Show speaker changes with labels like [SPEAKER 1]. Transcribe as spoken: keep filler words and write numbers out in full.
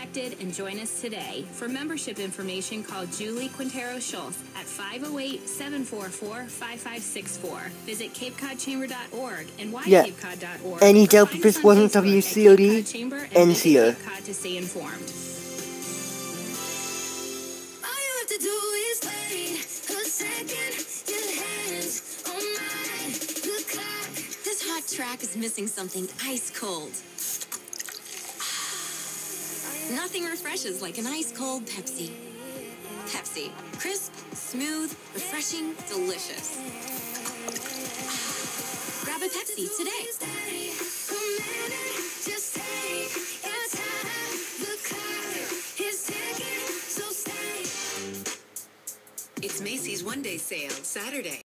[SPEAKER 1] connected and join us today. For membership information, call Julie Quintero Schultz at five oh eight, seven four four, five five six four. Visit cape cod chamber dot org and why cape cod dot org.
[SPEAKER 2] Any doubt that this wasn't W C O D? Ends here.
[SPEAKER 1] Cape Cod to stay informed.
[SPEAKER 3] All you have to do is wait a second. Your hands on mine. The clock. This hot track is missing something ice cold. Nothing refreshes like an ice-cold Pepsi. Pepsi. Crisp, smooth, refreshing, delicious. Grab a Pepsi today.
[SPEAKER 4] It's Macy's One Day Sale, Saturday.